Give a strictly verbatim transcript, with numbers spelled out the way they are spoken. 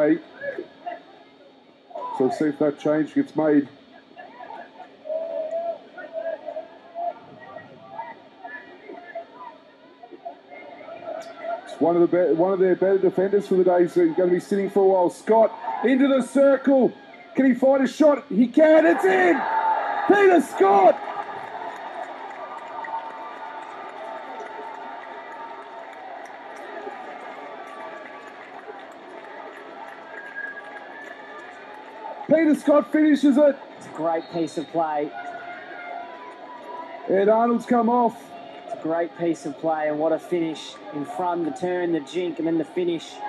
play. So we'll see if that change gets made. It's one of the be one of their better defenders for the day, so he's going to be sitting for a while. Scott into the circle. Can he find a shot? He can. It's in. Peter Scott. Peter Scott finishes it. It's a great piece of play. Ed Arnold's come off. It's a great piece of play, and what a finish in front, the turn, the jink, and then the finish.